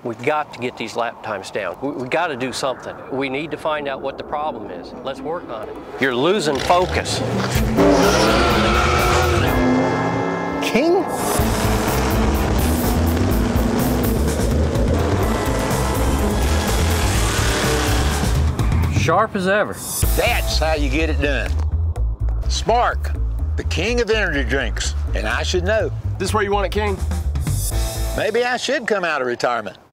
We've got to get these lap times down. We've got to do something. We need to find out what the problem is. Let's work on it. You're losing focus. King? Sharp as ever. That's how you get it done. Spark, the king of energy drinks, and I should know. This where you want it, King? Maybe I should come out of retirement.